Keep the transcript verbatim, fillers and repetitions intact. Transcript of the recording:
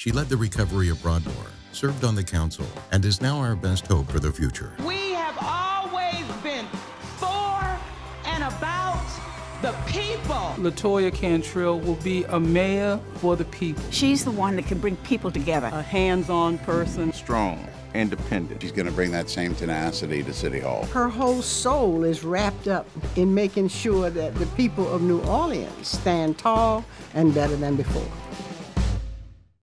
She led the recovery of Broadmoor, served on the council, and is now our best hope for the future. We have always been for and about the people. LaToya Cantrell will be a mayor for the people. She's the one that can bring people together. A hands-on person. Strong, independent. She's going to bring that same tenacity to City Hall. Her whole soul is wrapped up in making sure that the people of New Orleans stand tall and better than before.